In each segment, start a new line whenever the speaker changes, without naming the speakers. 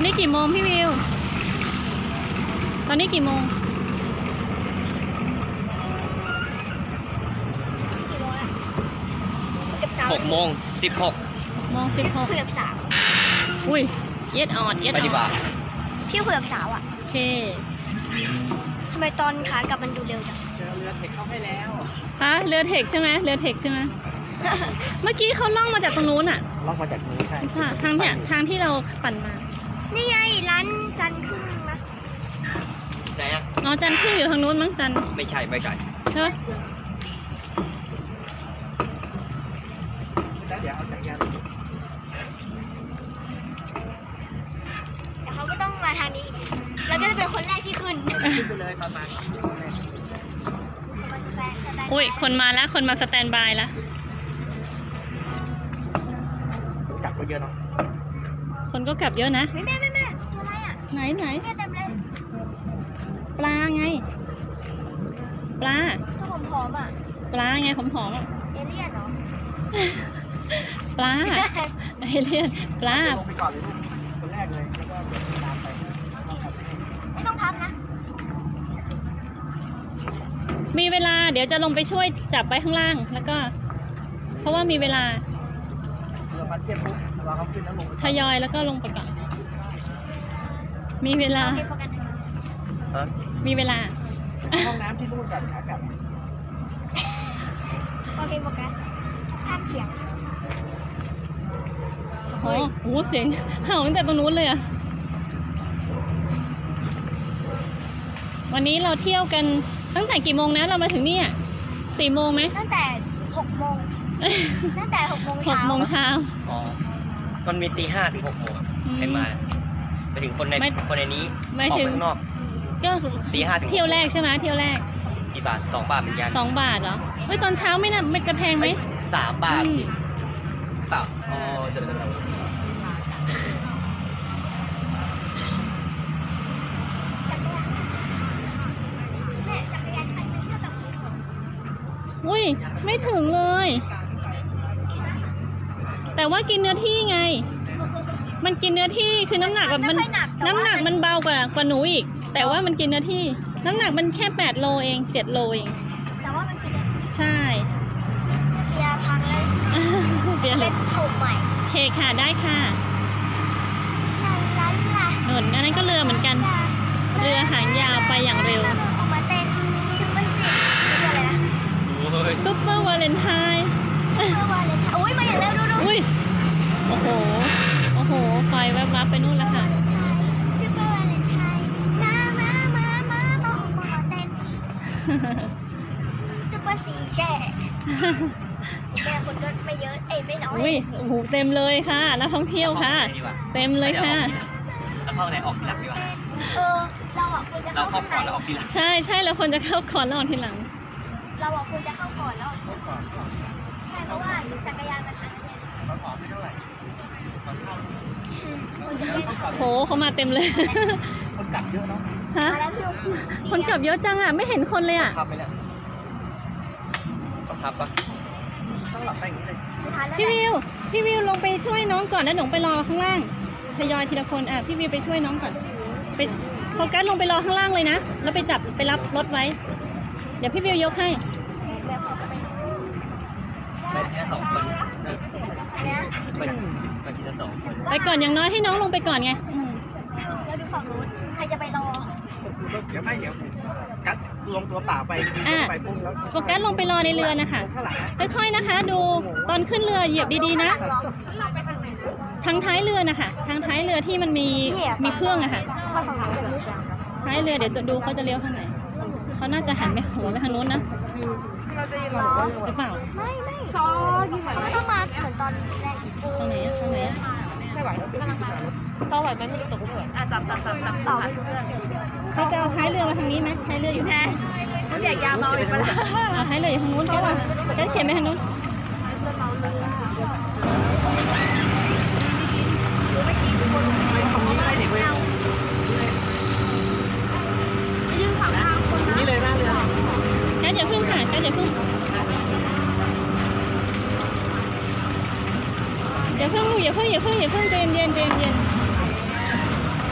นี้กี่โมงพี่วิวตอนนี้กี่โมง
6:16
6:16
คุยกับสาว
อุ้ยเย็ดออดเย็ด
ไป
อ
ดีก
อ
ว่า
ด
พี่คุยกับสาวอ่ะ
โอเค
ทำไมตอนขากลับมันดูเร็วจัง
เจอเรือเทคเข้าให้แล้ว
ฮะเรือเทคใช่ไหมเรือเทคใช่ไหม เมื่อกี้เขาล่องมาจากตรงนู้นอ่ะ
ล่องมาจากนู้นใช่
ทางเนี่ยทางที่เราปั่นมา
นี่ไงร้านจันทร์ครึ่งนะ
ไหนอ่ะ
อ๋อจันทร์ขึ้นอยู่ทางนู้นมั้งจันทร์
ไม่ใช่ไม่ใช่
ใช่ไหม
แล้วเดี๋ยวเอาจักรยาน
แต่เขาก็ต้องมาทางนี้อีกแล้วก็จะเป็นคนแรกที่ขึ้น
ขึ้นไปเลยประมาณ
อุ้ยคนมาแล้วคนมาสแตนบายแล้ว
กลับก็เยอะเนาะ
คนก็กลับเยอะนะ
แม่ตัวอะไรอ่ะ
ไหน
แม่เต็มเลย
ปลาไง ปลา
ตัวผอมๆอ่ะ
ปลาไงผอมๆอ่ะ
เอเลี่ยนเหรอ
ปลาไอเลียนปลา
ลงไปก่อนเลยลูกคนแรกเลยแล้วก็เดี๋ยวตามไป
ไม่ต้องพักนะ
มีเวลาเดี๋ยวจะลงไปช่วยจับไว้ข้างล่างแล้วก็ เพราะว่ามีเวลา
เรือพันเทียบปุ๊บเราเขาขึ้นแล้วลง
ทยอยแล้วก็ลงไปก่อน มีเวลา
โอเคโฟกัส
ฮะ
มีเวลา
ห้องน้ำที่นู่นกันขากลับ
โอเคโฟกัสข้ามเถียง
โอ้โหเสียงเห่าตั้งแต่ตรงนู้นเลยอะวันนี้เราเที่ยวกันตั้งแต่กี่โมงนะเรามาถึงนี่อะ4 โมงไหม
ตั้งแต่6 โมงตั้งแต่6 โมง
6
เช้า
โมงเช้า
อ๋อมันมีตี 5 ถึง 6 โมงอะ
อืม
ใครมาไปถึงคนใน
ไม่
คนในนี้
ไม่
ออก
ถึ
ไป
ง
ข้างนอก
ก็
ตี 5 ถึง
เที่ยวแรกใช่ไหมเที่ยวแรก
กี่บาท2 บาทเหมือนกัน
2 บาทเหรอเฮ้ยตอนเช้าไม่น่ะไม่จะแพงไหม
3 บาท
อืม
เปล่าอ๋อเดี๋ยว
แม่จักรยานคันนึงเท่ากับ
อุ้ยไม่ถึงเลย แต่ว่ากินเนื้อที่ไง มันกินเนื้อที่คือน้ำหนักแบบมันน้ำหนักมันเบากว่าหนูอีก แต่ว่ามันกินเนื้อที่ น้ำหนักมันแค่8 โลเอง7 โลเอง
แต่ว่ามันกิน
ใช่
เกียร์พังเลย
เปลี่ยนเล
เป็
ย
นถูกใหม่
โอเคค่ะได้ค่ะ
ลาลา
หนุนอันนั้นก็เรือเหมือนกัน เรือหางยาวไปอย่างเร็ว
ออกมาเต้นซุปเปอร์สิเรืออะไรนะ
โอ้ย
ซุปเปอร์วาเลนไทน์
ซุปเปอร์วาเลนไทน์อุ้ยมาอย่างเร็วดู
อุ้ยโอ้โหโอ้โหไฟแวบๆไปนู่นแล้วค่ะ
ซุปเปอร์วาเลนไทน์มาเต้นซุปเปอร์สีแช่แม่คนก็ไม่เยอะเอ้ยไม่น้อย
อุ้ยโอ้โหเต็มเลยค่ะนักท่องเที่ยวค่ะ เต็มเลยค่ะ
แล้วเข้าไหนออกทีหลังดีกว่า
เราอ่ะควรจะ
เรา
เข้า
เข้า
ข้าง
ก่อนแล้ว
ใน
ออกทีหลัง
ใช่ใช่เราควรจะเข้าก่อนแล้วออกทีหลัง
เราอ่ะควรจะเข้าก่อนแล้วออกทีหลังใช่เพราะว่าจักรยานมันอันนี้
เราขอไม่เท่าไหร่ตอนเข้า
คนจะเล่น
โหเขามาเต็มเลย
คนกลับเยอะเนาะ
ฮะ
มาแล้วพี่
คนกลับเยอะจังอ่ะไม่เห็นคนเลยอ่ะ
ทับไหมเนี่ยต้องทับปะต้องหลับไปอย่างนี้เลย
พี่วิวลงไปช่วยน้องก่อนแล้วหนูไปรอข้างล่างทยอยทีละคนอ่ะพี่วิวไปช่วยน้องก่อนไปโฟกัสลงไปรอข้างล่างเลยนะแล้วไปจับไปรับรถไว้ เดี๋ยวพี่วิวยกให้
ไปแค่2 คน
เนี่ย
ไปทีละ2 คน
ไปก่อนอย่างน้อยให้น้องลงไปก่อนไงอืม
แล้วดูฝั่งนู้นใครจะไปรอ
เดี๋ยวไม่เดี๋ยวกัดลงตัวเปล่าไปไปปุ๊บแล้ว
โฟกัสลงไปรอในเรือนะคะ
ข้างหลังนะ
ค่อยๆนะคะ ดูตอนขึ้นเรือเหยียบดีๆนะ
ไปทางไหน
ทางท้ายเรือนะคะทางท้ายเรือที่มันมีเครื่องอะค่ะ
ไปฝั่งนู้น
ท้ายเรือเดี๋ยวดูเขาจะเลี้ยวทางไหนเขาน่าจะหันไปหัวไปทางนู้นนะหรือเปล่า
ไม่ซอกี่หมายต้องมาเหมือนตอนแรก
ทางไหนอะทางไหนอะ
ไม่ไหวแล้ว
ต่อไปไม่รู้ตกเพื่อนจับต่อไปเพื่อน
เขาจะเอาท้ายเรือมาทางนี้ไหมท้ายเรืออยู่แค่
เขาอยากยาเมาอีกปะล่ะ
เอาท้ายเรืออยู่ทางนู้นก็ว่าแค่เขียนไปทางนู้น
ยืนฝั่งทางคน
นี่เลยนะเรือ
แค่อย่าพึ่งค่ะแค่อย่าพึ่งอย่าพึ่งใจเย็น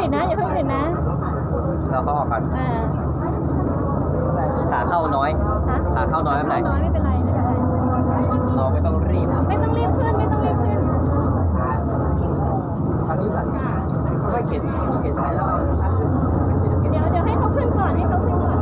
ปิดนะอย่าเพิ่งปิดนะ
เราเข้าออกกัน
อ่า
ขาเข้าน้อย
ฮะ
ขาเข้าน้อยไม่เป็นไร
น้อยไม่เป็นไรไม่เป็นไร
เราไม่ต้องรีบ
ไม่ต้องรีบขึ้นไม่ต้องรีบขึ้น
ครั้งนี้แบบค่อยๆเข็นไปแล้ว
เดี๋ยวให้เขาขึ้นก่อนให้เขาขึ้นก่อน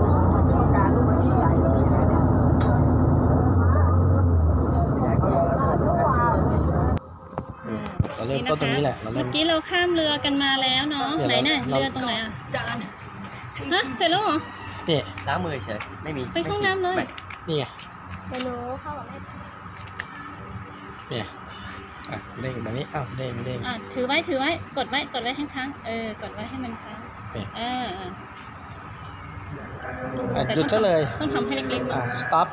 เราเริ่มต้นตรงนี้แหละเราเริ่
เมื่
ม
อกี้เราข้ามเรือกันมาแล้วเนาะ ไหนน่ะเรือตรงไหนอ่ะ
จาน
ฮะเสร็จแล้วเหรอ
นี่
ล้างมือเฉยไม่มี
ไปห้องน้ำเลย
ไม่
นี่ไง
เดี๋ยวหนูเข้ากับแม่
เนี่ยอ่ะเด้งแบบนี้อ้าวเด้ง
อ่ะถือไว้กดไว้ให้ค้างกดไว้ให้มันค้าง
นี่
แต่
หยุดซะเลย
ต้องทำให้เล็กๆ
stop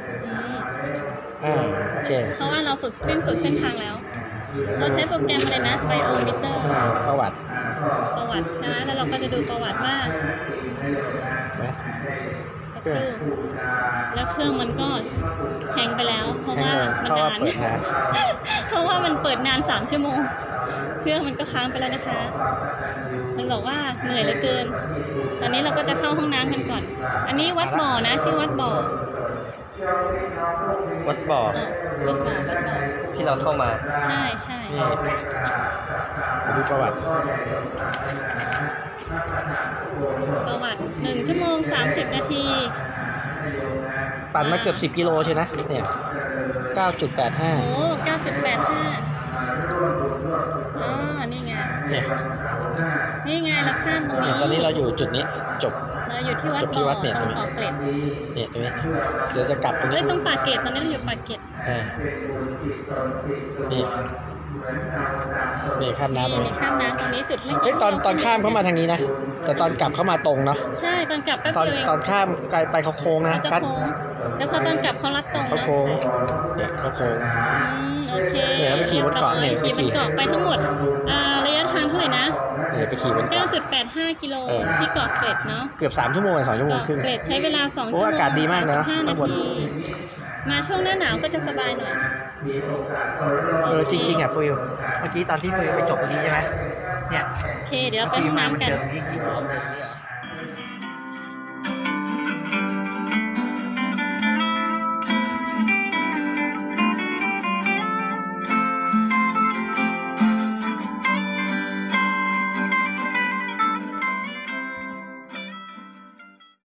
โอเค
เพราะว่าเราสิ้นสุดเส้นทางแล้ว เราใช้โปรแกรมอะไรนะไบโอมิเตอร์
ประวัติ
นะแล้วเราก็จะดูประวัติว่า
นะ
สักครู่แล้วเครื่องมันก็แฮงไปแล้ว เพราะว่ามัน
เพราะว่าน
าน
เปิดนาน
เพราะว่ามันเปิดนาน3 ชั่วโมง เครื่องมันก็ค้างไปแล้วนะคะ มันบอกว่าเหนื่อยเหลือเกิน ตอนนี้เราก็จะเข้าห้องน้ำกันก่อน อันนี้วัดบ่อนะชื่อวัดบ่อ
วัดบ่อ
วัดบ่อ
ที่เราเข้ามา
ใช่
นี่มาดูประวัติ
ประวัติ1 ชั่วโมง 30 นาที
ปั่นมาเกือบ10 กิโลใช่ไหมเนี่ย 9.85
โอ้ 9.85นี่ไง
เนี่ย
นี่ไงเราข้ามตรง
เนี่ย
นี้
ตอนนี้เราอยู่จุดนี้จบ
เราอยู่ที่วัด
จบที่วัดเนี่ย
ต
ต
ร
รง งนี้
เกาะเกร็ด
เนี่ยตรงนี้ เดี๋ยวจะกลับตรง
เอ้
นี้
ยตรงปากเกร็ดตอนนี้เราอยู่ปากเกร็ด
นี่นี่ข้ามน้ำตรง
นี่
นี้
ข้ามน้ำตรงนี้จุดเมื่อ
เฮ้
กี้
ยตอนข้ามเข้ามาทางนี้นะ แต่ตอนกลับเข้ามาตรงเนาะ
ใช่ตอนกลับแป๊บ
ตอน
เดียวเอง
ตอนข้ามไกลไปเขาโค้งนะ
จะ
กัด
โค้งแล้วพอตอนกลับเขาลัดตรง
เขา
นะ
โค้งเนี่ยเขาโค้ง
โอเค
เนี่ยไปขี่บนเกาะเนี่ยไป
ขี่
ขี่
บนเกาะไปทั้งหมดระยะทางเท่าไหร่นะ
เนี่ยไปขี่บนเกาะ
9.85 กิโล
เออ
ที่เกาะเกร็ดเนาะ
เกือบ3 ชั่วโมง2 ชั่วโมง
เกาะ
ครึ่ง
เกร็ดใช้เวลา2 ชั่ว
โอ้
โมง
อากาศดีมากเลยนะ
35
ข้างบน
นาทีมาช่วงหน้าหนาวก็จะสบายหน่อย
จริงๆอ่ะฟิวเมื่อกี้ตอนที่ฟิวไปจบตรงนี้ใช่ไหมเนี่ย
โอเค เดี๋ยวเราไปห้องน้ำกัน
เจอที่